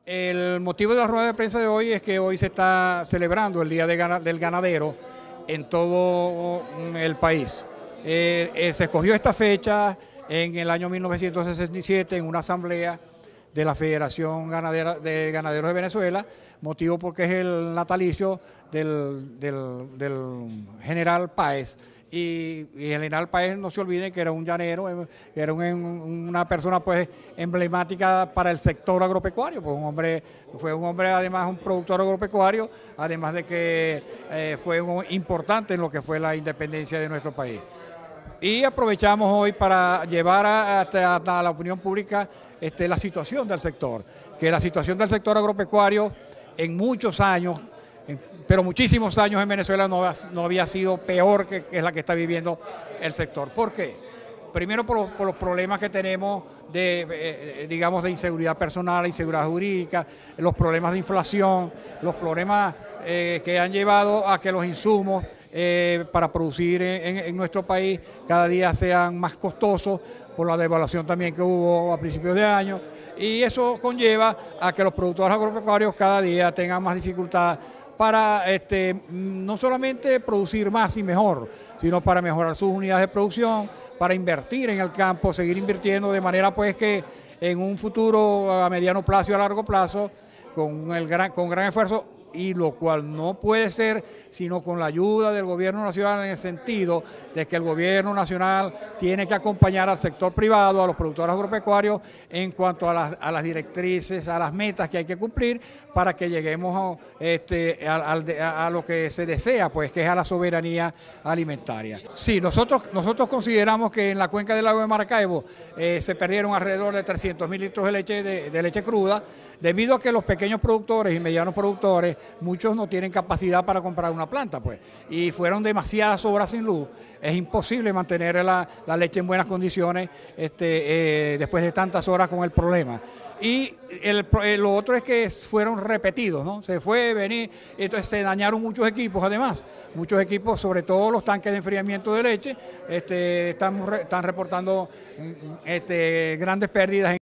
El motivo de la rueda de prensa de hoy es que hoy se está celebrando el Día del Ganadero en todo el país. Se escogió esta fecha en el año 1967 en una asamblea de la Federación de Ganaderos de Venezuela, motivo porque es el natalicio del general Páez. Y el general Páez, no se olviden que era un llanero, era una persona pues emblemática para el sector agropecuario, pues fue un hombre además un productor agropecuario, además de que fue importante en lo que fue la independencia de nuestro país. Y aprovechamos hoy para llevar a la opinión pública la situación del sector, que la situación del sector agropecuario en muchos años, pero muchísimos años en Venezuela no había sido peor que es la que está viviendo el sector. ¿Por qué? Primero por los problemas que tenemos digamos, de inseguridad personal, inseguridad jurídica, los problemas de inflación, los problemas que han llevado a que los insumos para producir en nuestro país cada día sean más costosos, por la devaluación también que hubo a principios de año, y eso conlleva a que los productores agropecuarios cada día tengan más dificultad para no solamente producir más y mejor, sino para mejorar sus unidades de producción, para invertir en el campo, seguir invirtiendo, de manera pues que en un futuro a mediano plazo y a largo plazo, con gran esfuerzo, y lo cual no puede ser sino con la ayuda del gobierno nacional, en el sentido de que el gobierno nacional tiene que acompañar al sector privado, a los productores agropecuarios, en cuanto a las directrices, a las metas que hay que cumplir para que lleguemos a lo que se desea, pues que es a la soberanía alimentaria. Sí, nosotros consideramos que en la cuenca del lago de Maracaibo se perdieron alrededor de 300.000 litros de leche cruda, debido a que los pequeños productores y medianos productores, muchos no tienen capacidad para comprar una planta, pues, y fueron demasiadas horas sin luz. Es imposible mantener la leche en buenas condiciones después de tantas horas con el problema. Y lo otro es que fueron repetidos, ¿no? Se fue, venir, entonces se dañaron muchos equipos, además, muchos equipos, sobre todo los tanques de enfriamiento de leche, están reportando grandes pérdidas